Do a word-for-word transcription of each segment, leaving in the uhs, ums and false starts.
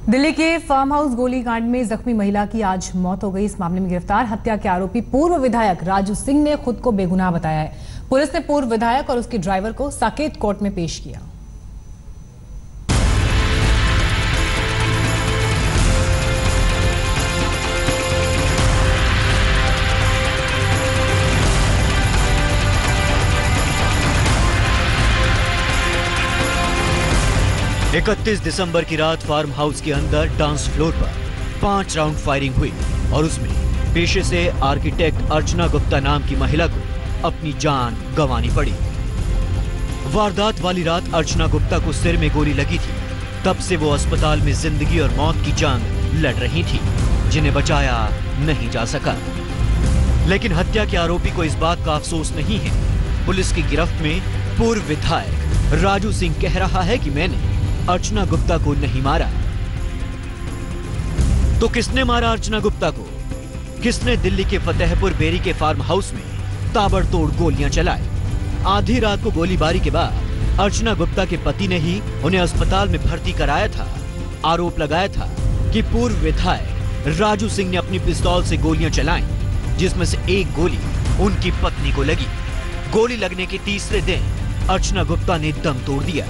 दिल्ली के farm house गोलीकांड में जख्मी महिला की आज मौत हो गई। इस मामले में गिरफ्तार हत्या के आरोपी पूर्व विधायक राजू सिंह ने खुद को बेगुनाह बताया है। पुलिस ने पूर्व विधायक और उसके ड्राइवर को साकेत कोर्ट में पेश किया। इकतीस दिसंबर की रात फार्म हाउस के अंदर डांस फ्लोर पर पांच राउंड फायरिंग हुई और उसमें पेशे से आर्किटेक्ट अर्चना गुप्ता नाम की महिला को अपनी जान गंवानी पड़ी। वारदात वाली रात अर्चना गुप्ता को सिर में गोली लगी थी। तब से वो अस्पताल में जिंदगी और मौत की जंग लड़ रही थी, जिन्हें बचाया नहीं जा सका। लेकिन हत्या के आरोपी को इस बात का अफसोस नहीं है। पुलिस की गिरफ्त में पूर्व विधायक राजू सिंह कह रहा है कि मैंने अर्चना गुप्ता को नहीं मारा। तो किसने मारा अर्चना गुप्ता को? किसने दिल्ली के फतेहपुर बेरी के फार्म हाउस में ताबड़तोड़ गोलियां चलाई? आधी रात को गोलीबारी के बाद अर्चना गुप्ता के पति ने ही उन्हें अस्पताल में भर्ती कराया था। आरोप लगाया था कि पूर्व विधायक राजू सिंह ने अपनी पिस्तौल से गोलियां चलाई, जिसमें से एक गोली उनकी पत्नी को लगी। गोली लगने के तीसरे दिन अर्चना गुप्ता ने दम तोड़ दिया।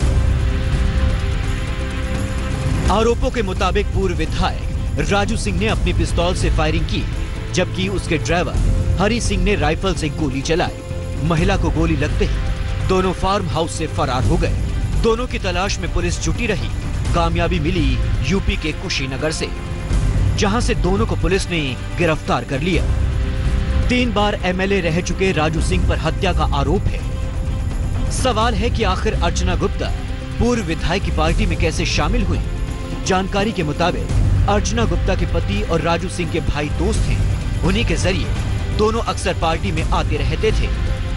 आरोपों के मुताबिक पूर्व विधायक राजू सिंह ने अपनी पिस्तौल से फायरिंग की, जबकि उसके ड्राइवर हरि सिंह ने राइफल से गोली चलाई। महिला को गोली लगते ही दोनों फार्म हाउस से फरार हो गए। दोनों की तलाश में पुलिस जुटी रही। कामयाबी मिली यूपी के कुशीनगर से, जहां से दोनों को पुलिस ने गिरफ्तार कर लिया। तीन बार एमएलए रह चुके राजू सिंह पर हत्या का आरोप है। सवाल है कि आखिर अर्चना गुप्ता पूर्व विधायक की पार्टी में कैसे शामिल हुई? जानकारी के मुताबिक अर्चना गुप्ता के पति और राजू सिंह के भाई दोस्त हैं। उन्हीं के जरिए दोनों अक्सर पार्टी में आते रहते थे।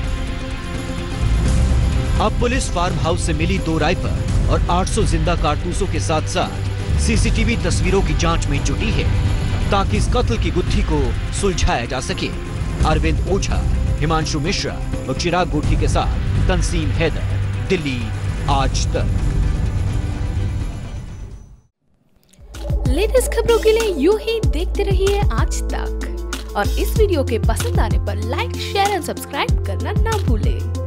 अब पुलिस फार्म हाउस से मिली दो राइफल और आठ सौ जिंदा कारतूसों के साथ साथ सीसीटीवी तस्वीरों की जांच में जुटी है, ताकि इस कत्ल की गुत्थी को सुलझाया जा सके। अरविंद ओझा, हिमांशु मिश्रा और चिराग गोठी के साथ तंसीम हैदर, दिल्ली आज तक। लेटेस्ट खबरों के लिए यूं ही देखते रहिए आज तक और इस वीडियो के पसंद आने पर लाइक, शेयर और सब्सक्राइब करना ना भूलें।